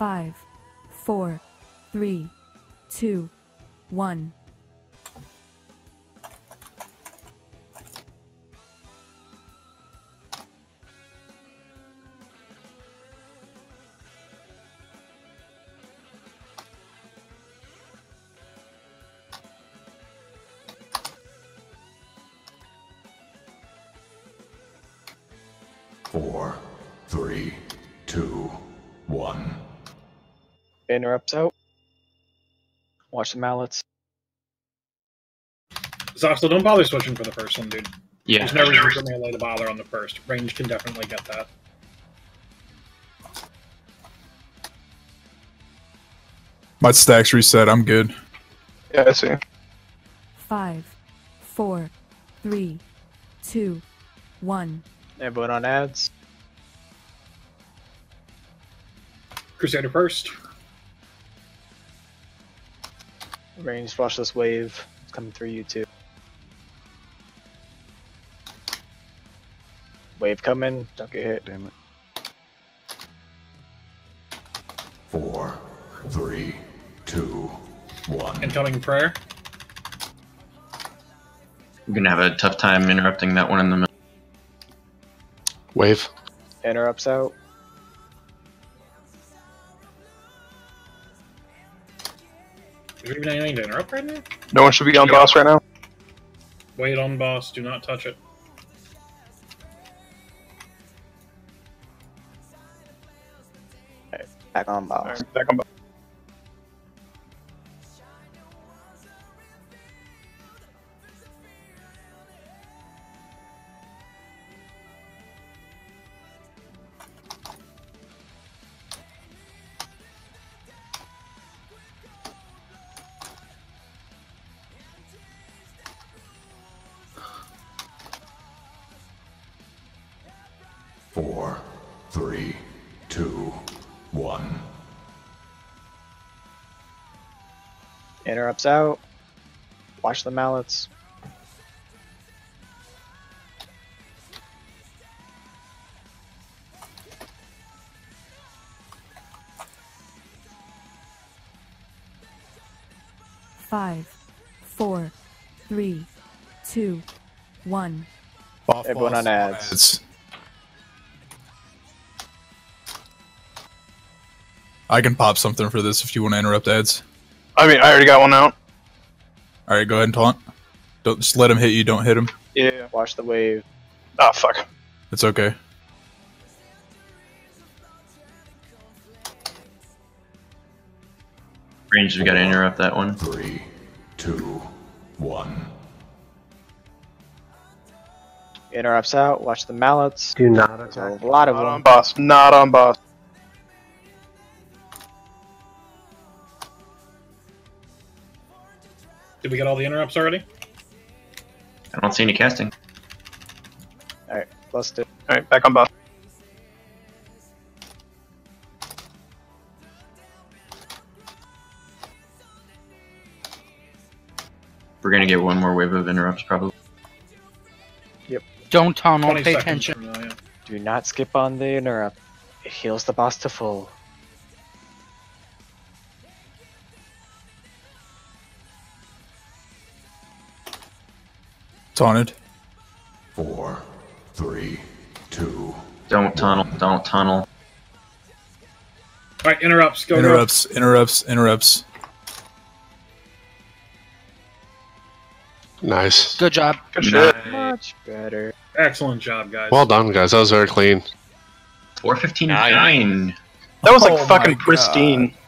5, 4, 3, 2, 1. Four, three, two, one. Interrupts out. Watch the mallets. Zoxel, don't bother switching for the first one, dude. Yeah. There's no reason for melee to bother on the first. Range can definitely get that. My stack's reset. I'm good. Yeah, I see. 5, 4, 3, 2, 1. Everyone on ads. Crusader first. Range, watch this wave. It's coming through you too. Wave coming. Don't get hit. Damn it. Four, three, two, one. Incoming prayer. I'm gonna have a tough time interrupting that one in the middle. Wave. Interrupts out. Is there even anything to interrupt right now? No one should be on boss right now. Wait on boss. Do not touch it. Back on boss. Alright, back on boss. Four, three, two, one. Interrupts out. Watch the mallets. Five, 4, 3, 2, 1. Everyone on ads. I can pop something for this if you want to interrupt ads. I mean, I already got one out. Alright, go ahead and taunt. Don't just let him hit you, don't hit him. Yeah. Watch the wave. Ah, fuck. It's okay. Range, we gotta interrupt that one. Three, two, one. Interrupts out. Watch the mallets. Do not There's attack. a lot of Not on them. boss. Not on boss. Did we get all the interrupts already? I don't see any casting. Alright, let's do it. Alright, back on boss. We're gonna get one more wave of interrupts probably. Don't tunnel, 20 pay seconds attention. from now, yeah. Do not skip on the interrupt. It heals the boss to full. Taunted. Four, three, two. Don't tunnel, don't tunnel. Alright, interrupts. Go. Interrupts, interrupts, interrupts. Nice. Good job. Good shit. Much better. Excellent job, guys. Well done, guys. That was very clean. 415.9. That was like Oh my fucking God. pristine.